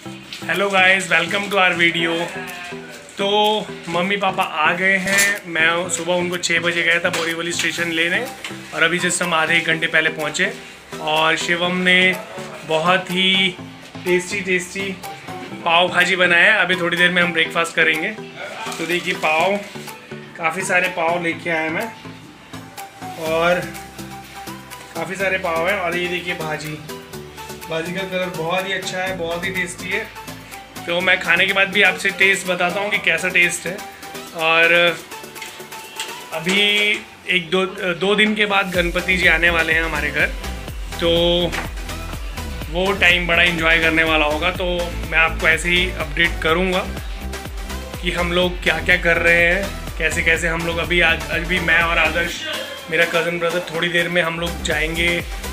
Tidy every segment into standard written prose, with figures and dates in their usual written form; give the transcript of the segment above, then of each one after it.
Hello guys, welcome to our video. तो mummy papa आ गए हैं। मैं सुबह उनको 6 बजे गया था बोरीवली स्टेशन लेने और अभी जस्ट हम आधे एक घंटे पहले पहुँचे। और शिवम ने बहुत ही टेस्टी पाव भाजी बनाया है। अभी थोड़ी देर में हम ब्रेकफास्ट करेंगे। तो देखिए पाव, काफ़ी सारे पाव लेके आए मैं और काफ़ी सारे पाव हैं। और ये देखिए भाजी का कलर बहुत ही अच्छा है, बहुत ही टेस्टी है। तो मैं खाने के बाद भी आपसे टेस्ट बताता हूँ कि कैसा टेस्ट है। और अभी एक दो दिन के बाद गणपति जी आने वाले हैं हमारे घर, तो वो टाइम बड़ा एंजॉय करने वाला होगा। तो मैं आपको ऐसे ही अपडेट करूँगा कि हम लोग क्या क्या कर रहे हैं, कैसे कैसे हम लोग अभी मैं और आदर्श, मेरा कज़न ब्रदर, थोड़ी देर में हम लोग जाएंगे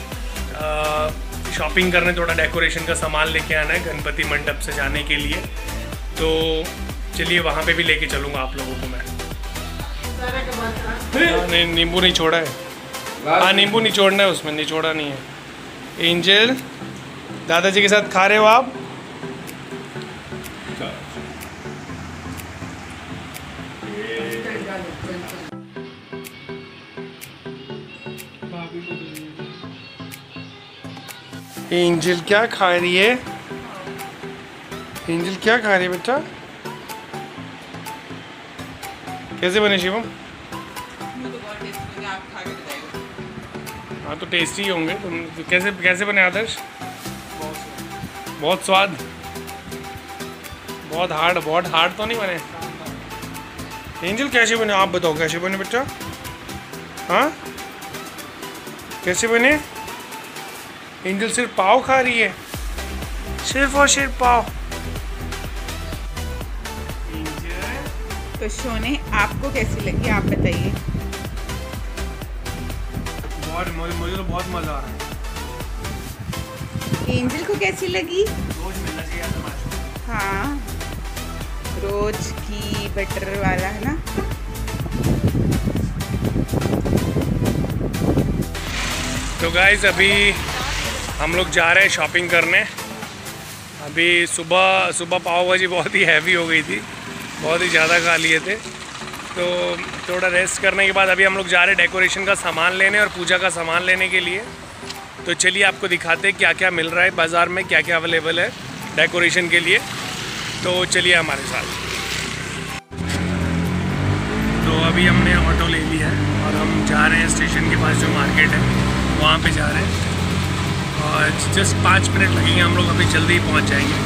शॉपिंग करने। थोड़ा डेकोरेशन का सामान लेके आना है गणपति मंडप से जाने के लिए। तो चलिए वहाँ पे भी लेके चलूँगा आप लोगों को मैं। नहीं, नींबू नहीं छोड़ा है। हाँ, नींबू निचोड़ना है, उसमें निचोड़ा नहीं है। एंजल दादाजी के साथ खा रहे हो आप? एंजल क्या खा रही है? एंजल क्या खा रही है बेटा? कैसे बने शिवम? हाँ तो टेस्टी ही होंगे। तुम कैसे बने आदर्श? बहुत स्वाद। बहुत हार्ड तो नहीं बने। एंजल कैसे बने आप बताओ, कैसे बने बेटा? हाँ कैसे बने? एंजल सिर्फ पाव खा रही है, सिर्फ और सिर्फ पाव। तो शोने आपको कैसी लगी आप बताइए। मुझे तो बहुत मजा आ रहा है। एंजल को कैसी लगी? रोज मिलना चाहिए तुम्हारा। हाँ, रोज की बटर वाला है ना। तो गाइस अभी हम लोग जा रहे हैं शॉपिंग करने। अभी सुबह पाव भाजी बहुत ही हैवी हो गई थी, बहुत ही ज़्यादा खा लिए थे। तो थोड़ा रेस्ट करने के बाद अभी हम लोग जा रहे हैं डेकोरेशन का सामान लेने और पूजा का सामान लेने के लिए। तो चलिए आपको दिखाते हैं क्या क्या मिल रहा है बाज़ार में, क्या क्या अवेलेबल है डेकोरेशन के लिए। तो चलिए हमारे साथ। तो अभी हमने ऑटो ले लिया है और हम जा रहे हैं स्टेशन के पास जो मार्केट है वहाँ पे जा रहे हैं। और जस्ट 5 मिनट लगेंगे, हम लोग अभी जल्दी ही पहुँच जाएंगे।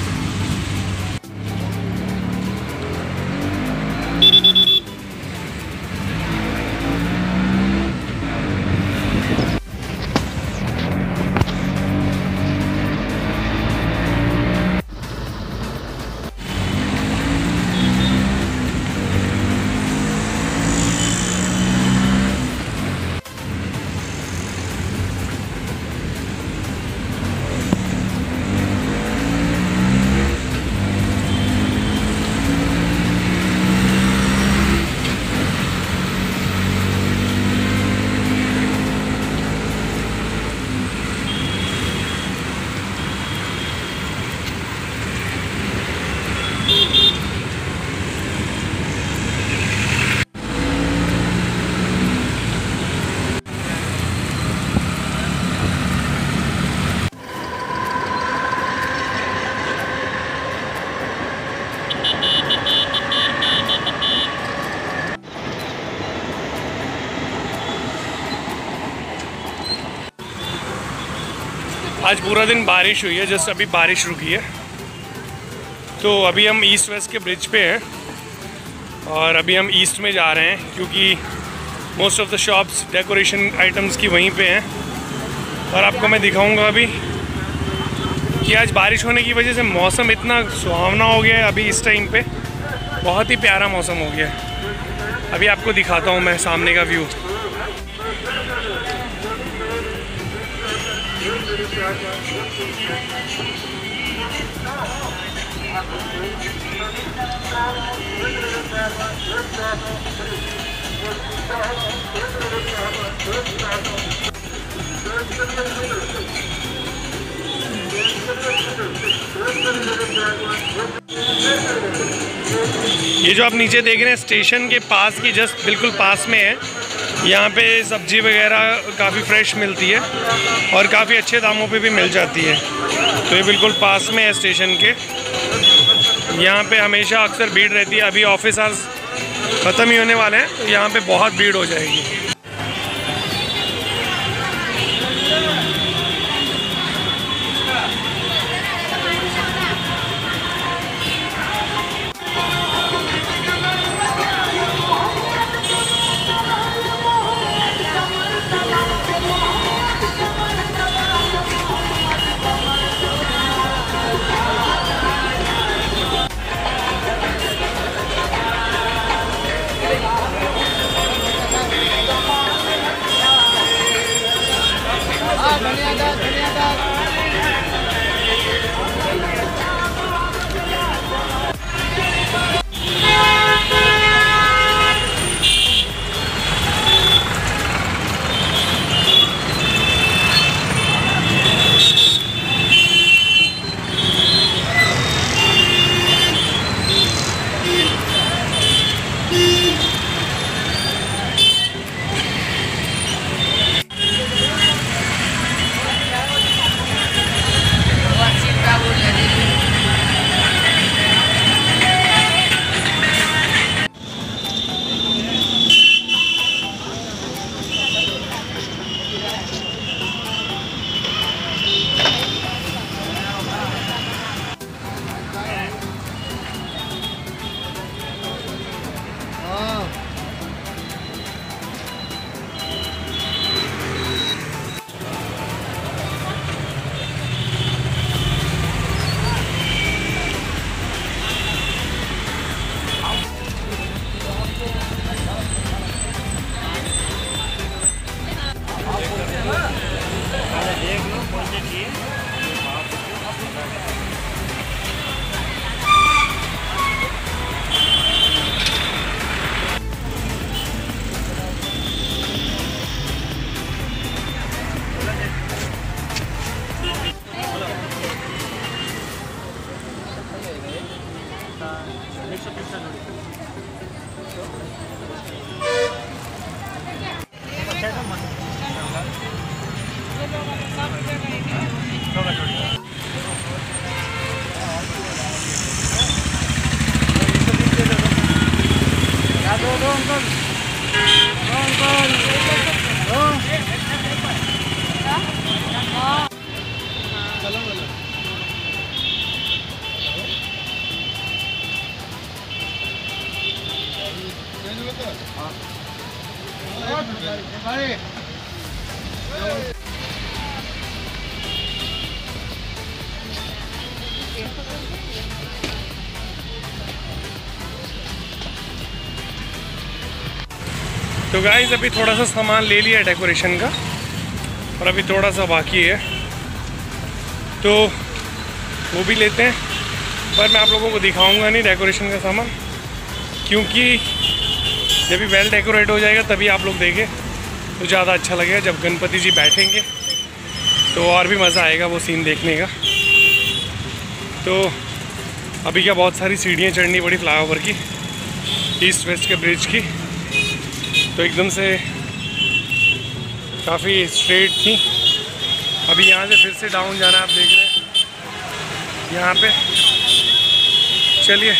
आज पूरा दिन बारिश हुई है, जस्ट अभी बारिश रुकी है। तो अभी हम ईस्ट वेस्ट के ब्रिज पे हैं और अभी हम ईस्ट में जा रहे हैं क्योंकि most of the shops decoration items की वहीं पे हैं। और आपको मैं दिखाऊंगा अभी कि आज बारिश होने की वजह से मौसम इतना सुहावना हो गया है। अभी इस टाइम पे बहुत ही प्यारा मौसम हो गया है। अभी आपको दिखाता हूँ मैं सामने का व्यू। ये जो आप नीचे देख रहे हैं स्टेशन के पास की जस्ट बिल्कुल पास में है। यहाँ पे सब्जी वगैरह काफ़ी फ्रेश मिलती है और काफ़ी अच्छे दामों पे भी मिल जाती है। तो ये बिल्कुल पास में है स्टेशन के। यहाँ पे हमेशा अक्सर भीड़ रहती है। अभी ऑफिस आवर्स ख़त्म ही होने वाले हैं तो यहाँ पे बहुत भीड़ हो जाएगी। तो गाइस अभी थोड़ा सा सामान ले लिया डेकोरेशन का और अभी थोड़ा सा बाकी है तो वो भी लेते हैं। पर मैं आप लोगों को दिखाऊंगा नहीं डेकोरेशन का सामान, क्योंकि जब भी वेल डेकोरेट हो जाएगा तभी आप लोग देखें तो ज़्यादा अच्छा लगेगा। जब गणपति जी बैठेंगे तो और भी मज़ा आएगा वो सीन देखने का। तो अभी क्या बहुत सारी सीढ़ियाँ चढ़नी पड़ी फ्लाईओवर की, ईस्ट वेस्ट के ब्रिज की, तो एकदम से काफ़ी स्ट्रेट थी। अभी यहाँ से फिर से डाउन जाना आप देख रहे हैं यहाँ पे। चलिए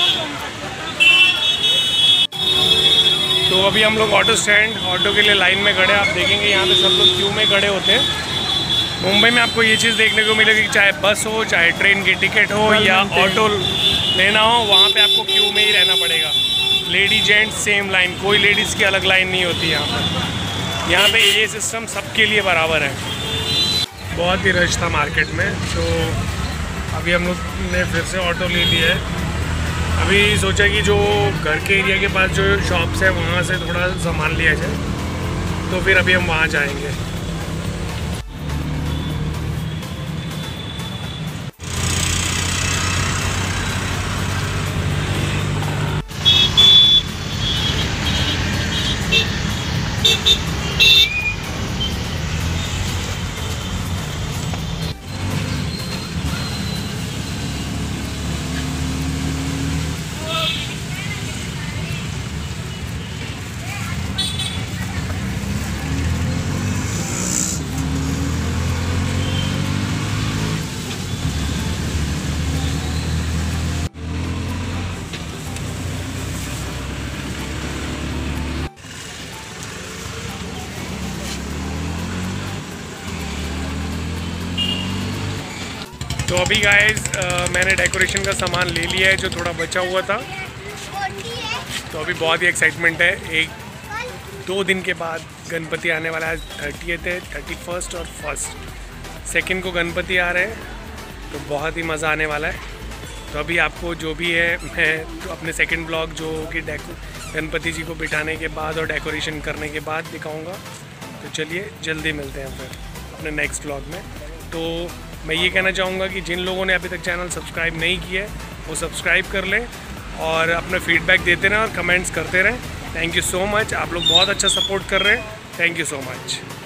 तो अभी हम लोग ऑटो स्टैंड, ऑटो के लिए लाइन में खड़े। आप देखेंगे यहाँ पे सब लोग क्यू में खड़े होते हैं। मुंबई में आपको ये चीज़ देखने को मिलेगी, चाहे बस हो, चाहे ट्रेन की टिकट हो या ऑटो लेना हो, वहाँ पे आपको क्यू में ही रहना पड़ेगा। लेडी जेंट्स सेम लाइन, कोई लेडीज़ की अलग लाइन नहीं होती यहाँ पर। यहाँ पे ये सिस्टम सबके लिए बराबर है। बहुत ही रश था मार्केट में, तो अभी हम लोग ने फिर से ऑटो ले लिया है। अभी सोचा कि जो घर के एरिया के पास जो शॉप्स है वहाँ से थोड़ा सामान लिया जाए, तो फिर अभी हम वहाँ जाएंगे। तो अभी गाइस मैंने डेकोरेशन का सामान ले लिया है जो थोड़ा बचा हुआ था। तो अभी बहुत ही एक्साइटमेंट है। 1-2 दिन के बाद गणपति आने वाला है। 30th है, 31st और 1st 2nd को गणपति आ रहे हैं, तो बहुत ही मज़ा आने वाला है। तो अभी आपको जो भी है मैं तो अपने सेकंड ब्लॉग जो कि गणपति जी को बिठाने के बाद और डेकोरेशन करने के बाद दिखाऊंगा। तो चलिए जल्दी मिलते हैं फिर अपने नेक्स्ट ब्लॉग में। तो मैं ये कहना चाहूँगा कि जिन लोगों ने अभी तक चैनल सब्सक्राइब नहीं किया है वो सब्सक्राइब कर लें और अपना फीडबैक देते रहें और कमेंट्स करते रहें। थैंक यू सो मच, आप लोग बहुत अच्छा सपोर्ट कर रहे हैं। Thank you so much.